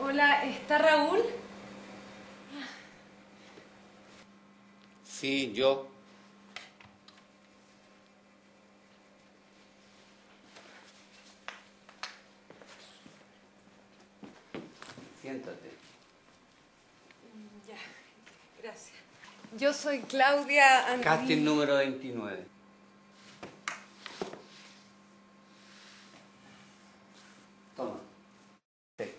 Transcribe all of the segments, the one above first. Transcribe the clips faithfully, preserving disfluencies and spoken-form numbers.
Hola, ¿está Raúl? Sí, yo. Siéntate. Ya, gracias. Yo soy Claudia Andrés. Casting número veintinueve. Toma. Perfecto.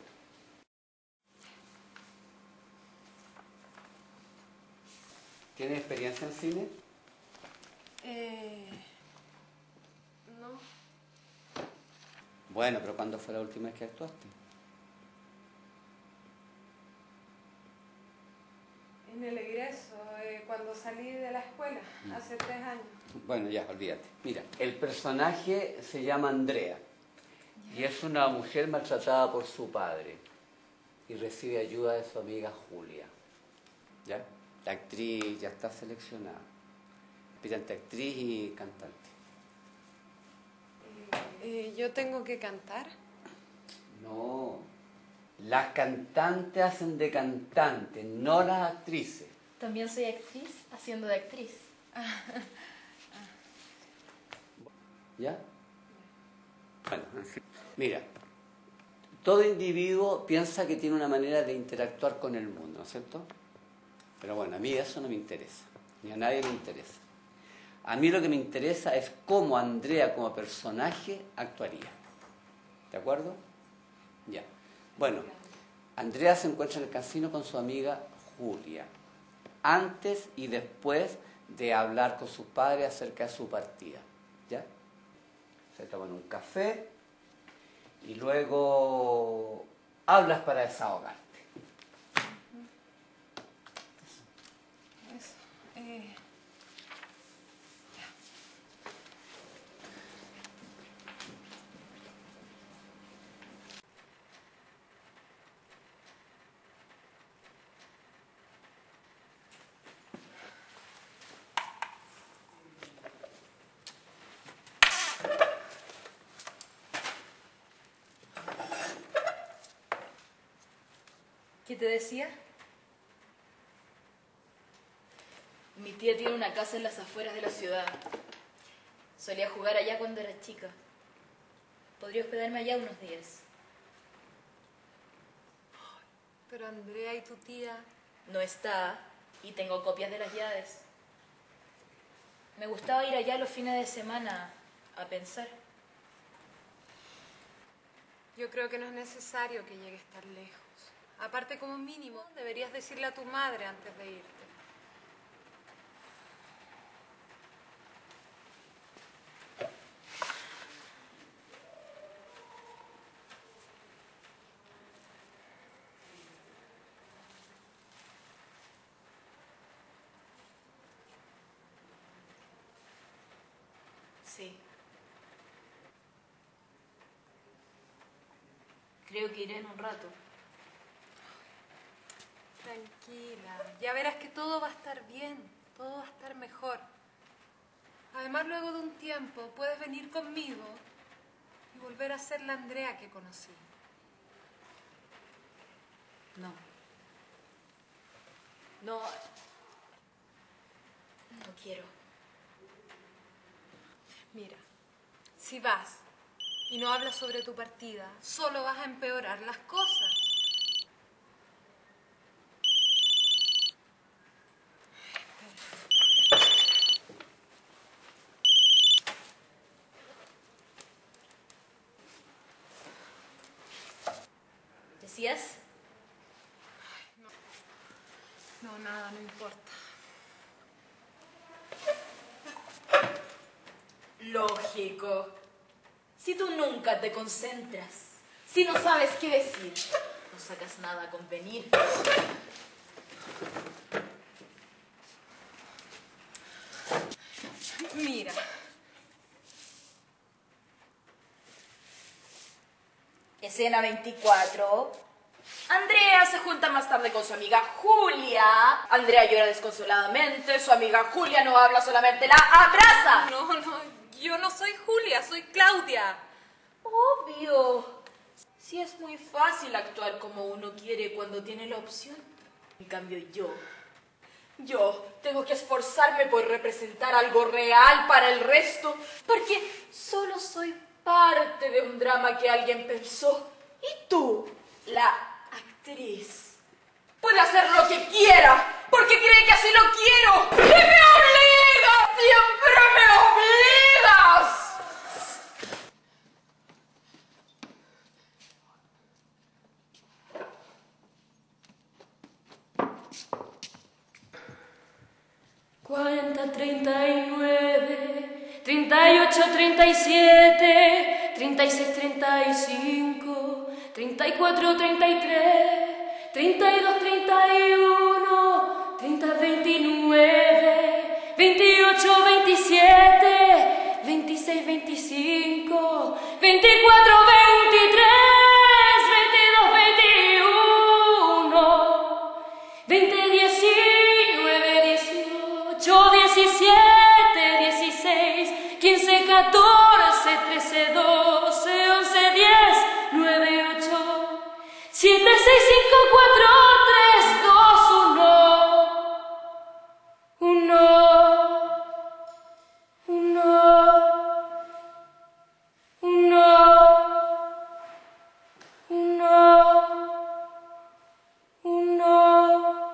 ¿Tienes experiencia en cine? Eh... No. Bueno, pero ¿cuándo fue la última vez que actuaste? En el egreso, eh, cuando salí de la escuela, hace tres años. Bueno, ya, olvídate. Mira, el personaje se llama Andrea y es una mujer maltratada por su padre y recibe ayuda de su amiga Julia. ¿Ya? La actriz ya está seleccionada. Aspirante actriz y cantante. Eh, ¿Yo tengo que cantar? No, las cantantes hacen de cantante, no las actrices. También soy actriz haciendo de actriz. ¿Ya? Bueno, en fin. Mira, todo individuo piensa que tiene una manera de interactuar con el mundo, ¿no es cierto? Pero bueno, a mí eso no me interesa, ni a nadie le interesa. A mí lo que me interesa es cómo Andrea como personaje actuaría. ¿De acuerdo? Ya. Bueno, Andrea se encuentra en el casino con su amiga Julia, antes y después de hablar con sus padres acerca de su partida. ¿Ya? Se toman un café y luego hablas para desahogarte. Eso. Eh... ¿Qué te decía? Mi tía tiene una casa en las afueras de la ciudad. Solía jugar allá cuando era chica. Podría hospedarme allá unos días. Pero Andrea y tu tía... No está y tengo copias de las llaves. Me gustaba ir allá los fines de semana a pensar. Yo creo que no es necesario que llegues tan lejos. Aparte, como mínimo, deberías decirle a tu madre antes de irte. Sí. Creo que iré en un rato. Tranquila, ya verás que todo va a estar bien, todo va a estar mejor. Además, luego de un tiempo, puedes venir conmigo y volver a ser la Andrea que conocí. No. No. No quiero. Mira, si vas y no hablas sobre tu partida, solo vas a empeorar las cosas. ¿Decías? No, nada, no importa. Lógico. Si tú nunca te concentras, si no sabes qué decir, no sacas nada con venir. Mira. Escena veinticuatro. Andrea se junta más tarde con su amiga Julia. Andrea llora desconsoladamente. Su amiga Julia no habla, solamente la abraza. No, no, yo no soy Julia, soy Claudia. Obvio. Sí, es muy fácil actuar como uno quiere cuando tiene la opción. En cambio yo, yo tengo que esforzarme por representar algo real para el resto, porque solo soy parte de un drama que alguien pensó. Y tú, la actriz, puede hacer lo que quiera, porque cree que así lo quiero. ¡Y me obligas! ¡Siempre me obligas! cuarenta, treinta y nueve, treinta y ocho, treinta y siete, treinta y seis, treinta y cinco, treinta y cuatro, treinta y tres, treinta y dos, treinta y uno, treinta, veintinueve, veintiocho, veintisiete, veintiséis, veinticinco, veinticuatro, veintitrés, veintidós, veintiuno, veinte, diecinueve, dieciocho, diecisiete, dieciséis, quince, catorce, trece, doce, once, diez, nueve, ocho, siete, seis, cinco, cuatro, tres, dos, uno, uno, uno, uno, uno, uno.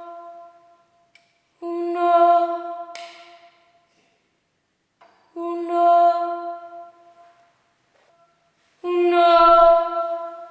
Uno, uno, uno,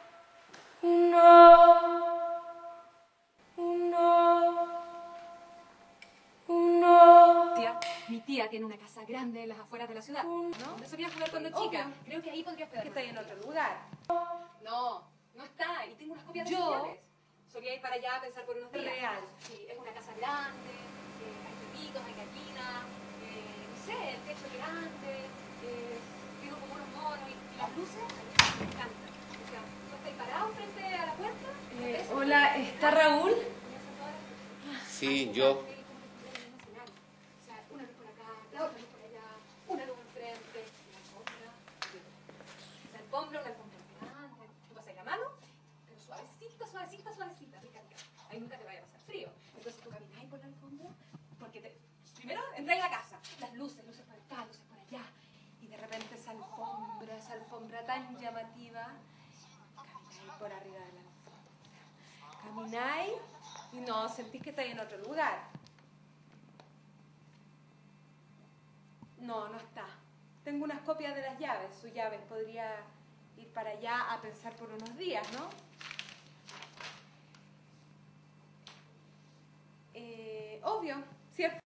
uno, uno, uno. Tía, mi tía tiene una casa grande en las afueras de la ciudad, ¿no? Donde solía jugar cuando chica. Creo que ahí podría Que hospedar. está ahí en otro lugar. No, no está. Y tengo unas copias de Yo- sus llaves. Solía ir para allá a pensar por unos días. Real. Sí, es una casa grande, eh, hay perritos, hay gallinas, eh, no sé, el techo grande, eh, digo como unos monos y, y las luces, a mí me encantan. O sea, tú estás ahí parado frente a la puerta. Eh, ¿ves? hola, ¿está Raúl? Comienzan todas las cosas. Sí, yo. O sea, una luz por acá, la otra luz por allá, una luz enfrente, la alfombra, la alfombra, una alfombra grande. Tú pasas la mano, pero suavecita, suavecita, suavecita, fíjate. Ahí nunca te vaya a pasar frío. Entonces tú caminas por la alfombra, porque te, primero entras a la casa, las luces, luces por acá, luces por allá, Y de repente esa alfombra, esa alfombra tan llamativa, camináis por arriba de la alfombra. Camináis y no, sentís que estáis en otro lugar. No, no está. Tengo unas copias de las llaves, sus llaves. Podría ir para allá a pensar por unos días, ¿no? Eh, obvio, ¿cierto?